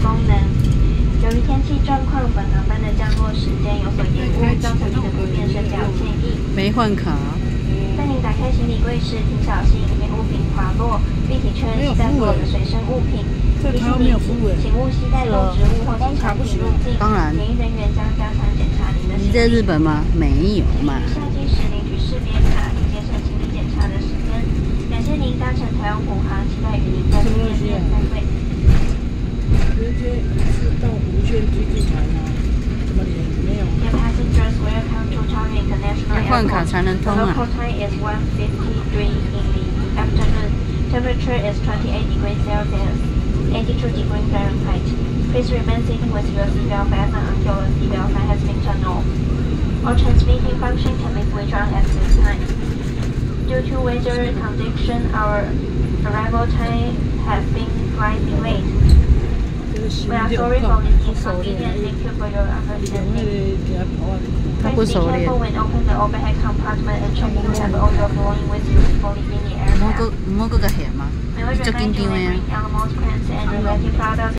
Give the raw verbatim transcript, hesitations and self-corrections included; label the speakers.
Speaker 1: 功能。由于天气状况，本航班的降落时间有所延误，造成您的不便，深表歉意。
Speaker 2: 没换卡。
Speaker 1: 在您打开行李柜时，请小心以免物品滑落，并且确认携带所有的随身物品。提醒您，请勿携带动植物或其产品入境。
Speaker 2: 当然。
Speaker 1: 检疫人员将加强检查您的行李。
Speaker 2: 你在日本吗？没有嘛。
Speaker 1: 下机时领取识别卡，以节省行李检查的时间。感谢您搭乘台湾虎航，期待与您在明天再会。
Speaker 3: 直接是到无线机制台吗？怎么连没有？
Speaker 1: Dear passengers, welcome to China International Airport.
Speaker 2: 换卡才能通啊。
Speaker 1: The local time is one fifty-three in the afternoon. Temperature is twenty-eight degrees Celsius, eighty-two degrees Fahrenheit. Please remain sitting with your seatbelt fastened until the seatbelt sign has been turned off. All transmitting function can be switched on at this time. Due to weather condition, our arrival time has been slightly delayed. We are sorry for this inconvenience. Thank you for your understanding. Please be careful when opening the overhead compartment and checking to have all your belongings with you before leaving the aircraft.
Speaker 2: 唔好个唔好个个嫌嘛，就紧张呀。
Speaker 1: Animals, plants, and related products.